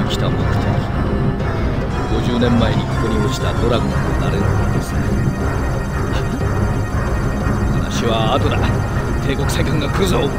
来た目的、50年前にここに落ちたドラゴンとなれるのですね。話は後だ。帝国戦艦が来るぞ。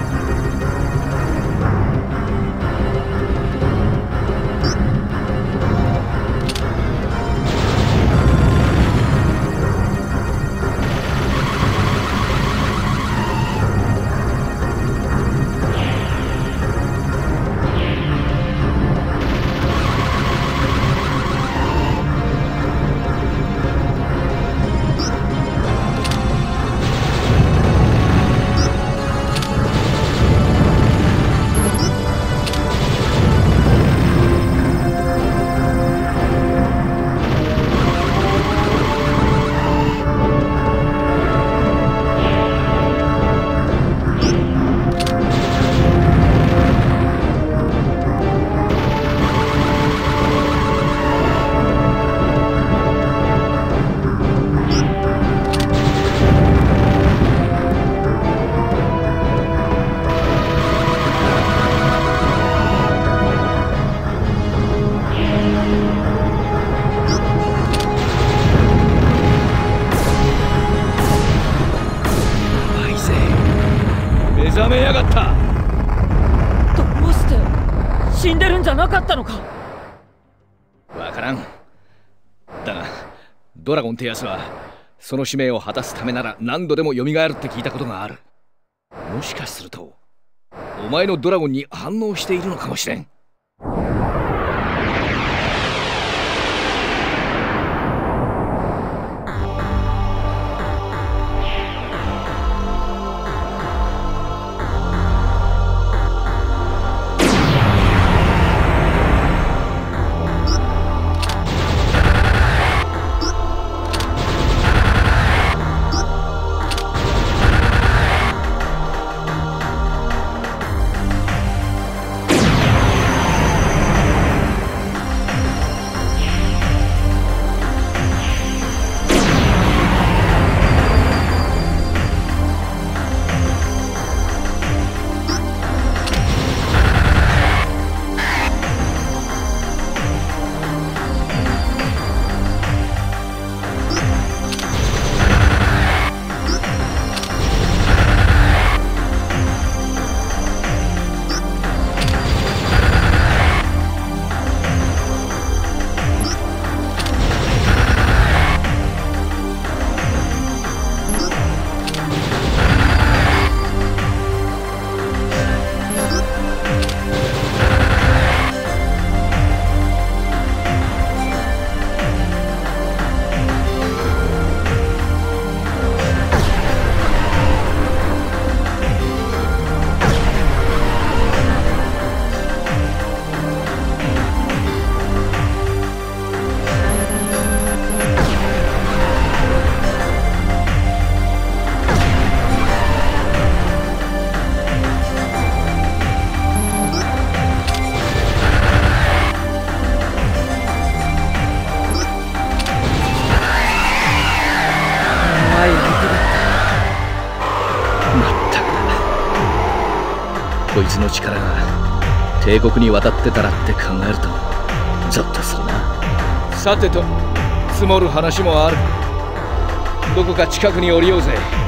目覚めやがった。 どうして死んでるんじゃなかったのか。 わからん。だがドラゴンってやつはその使命を果たすためなら何度でも蘇るって聞いたことがある。もしかするとお前のドラゴンに反応しているのかもしれん。こいつの力が帝国に渡ってたらって考えるとゾッとするな。さてと積もる話もある。どこか近くに降りようぜ。